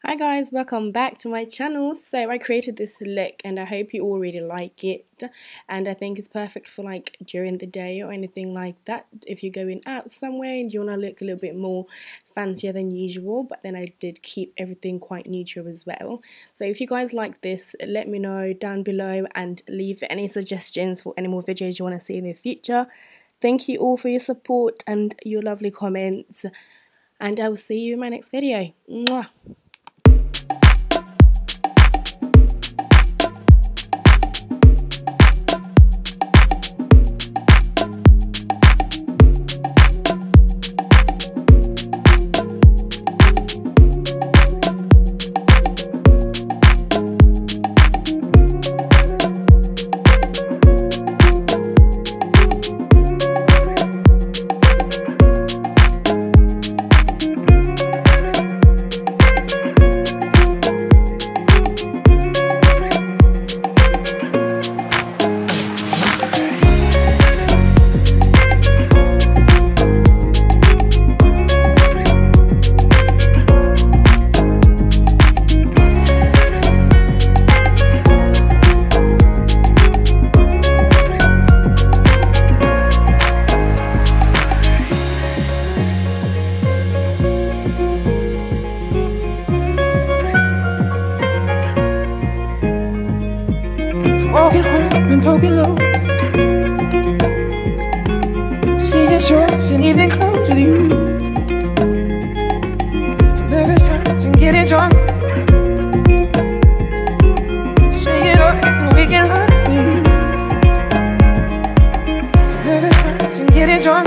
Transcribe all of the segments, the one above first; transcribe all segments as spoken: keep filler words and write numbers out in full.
Hi guys, welcome back to my channel. So I created this look and I hope you all really like it, and I think it's perfect for like during the day or anything like that if you're going out somewhere and you want to look a little bit more fancier than usual. But then I did keep everything quite neutral as well. So if you guys like this, let me know down below and leave any suggestions for any more videos you want to see in the future. Thank you all for your support and your lovely comments, and I will see you in my next video. Mwah. Walking home and poking low to see your shows and even close with you. From nervous times and getting drunk to stay it up and waking up with you. From nervous times and getting drunk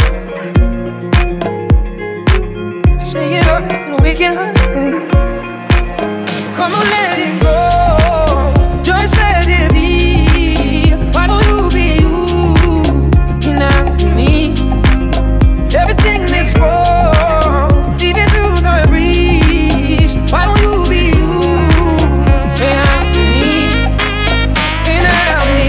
to stay it up and waking up with you. Come on, let it go, just let it be. Why don't you be you? You're not me. Everything that's wrong, even through the breeze. Why don't you be you? You're not me. You're not me.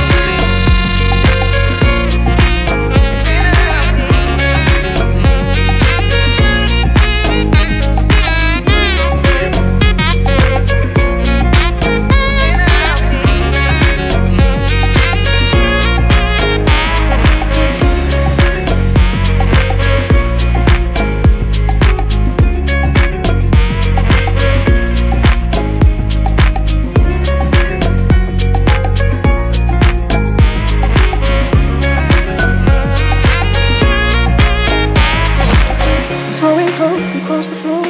Across the floor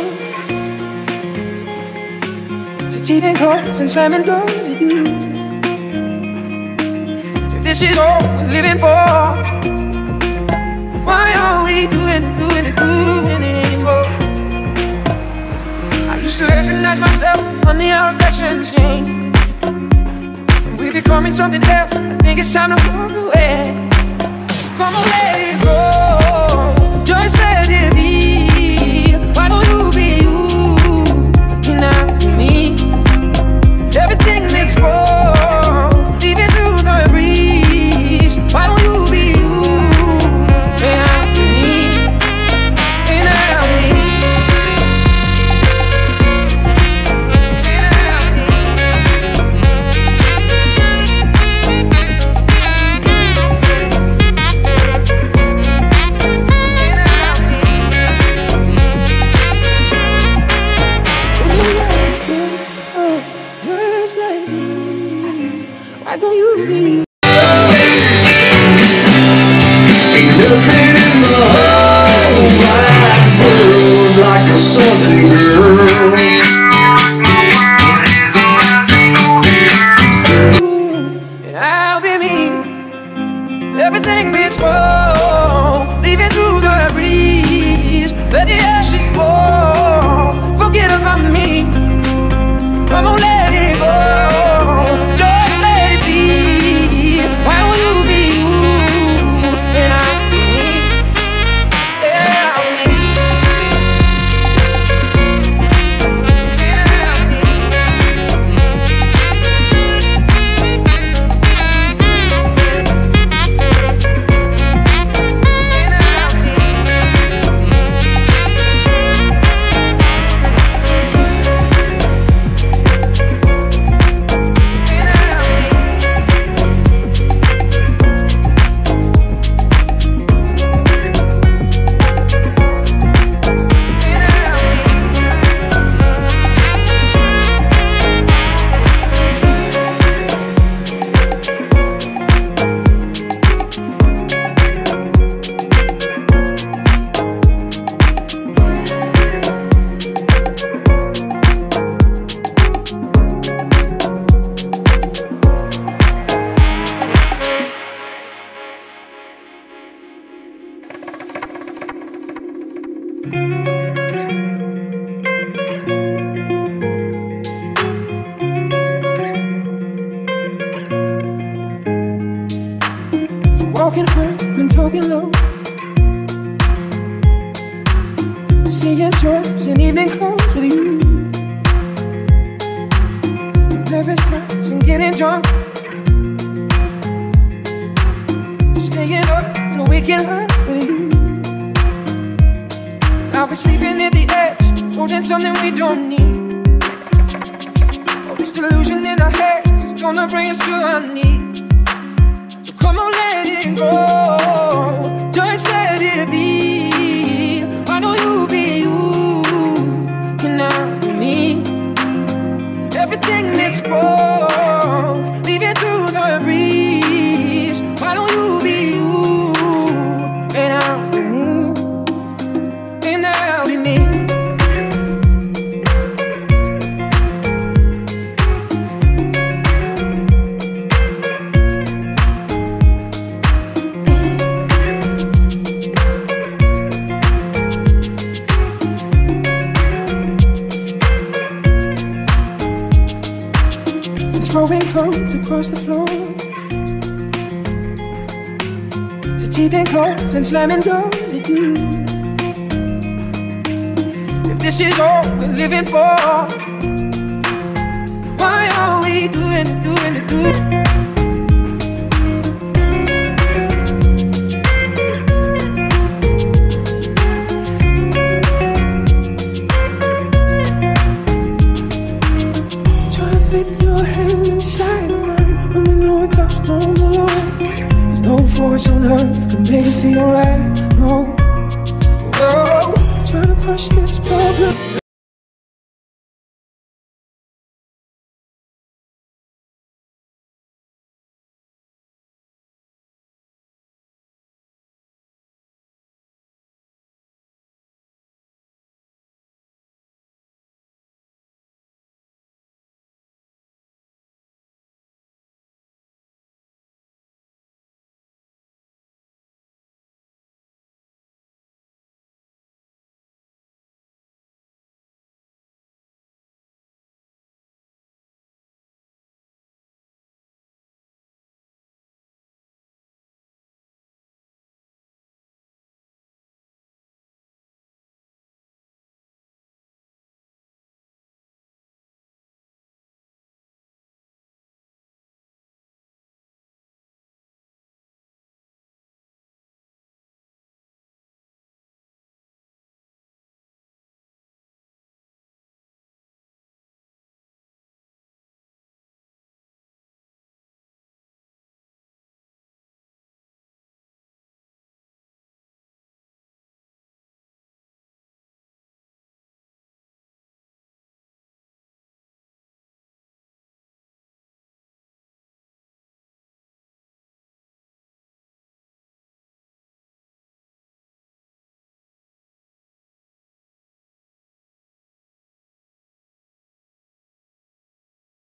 to cheating cars and slamming doors at you. If this is all we're living for, why are we doing it, doing it, doing it anymore? I used to recognize myself, funny how reflections change, and we're becoming something else. I think it's time to walk away. Come on, let it go, just let it be. Why don't you be you? You're not me. Everything that's wrong, even through the breeze. Why don't you be you? You're not me. You're not me. Why don't you be? Ain't nothing in the whole wide world like a southern girl. And I'll be me. Everything be small, leaving through the breeze. Let the ashes fall. Forget about me. Come on, let it go. Why will you be you and I be me? Yeah, me. broken heart, been talking low. Seeing shows in evening clothes with you. Nervous touch and getting drunk. Staying up and waking up with you. Now we're sleeping at the edge, holding something we don't need. All this delusion in our heads is gonna bring us to our knees. So come on, let it go, just let it be. I know you'll be you, and I'll be me. Everything that's broke, leave it to the breeze. Why don't you be you, and I'll be me, and I'll be me. Throwing clothes across the floor, to teething clothes and slamming doors at you. If this is all we're living for, why are we doing it, doing it, doing it?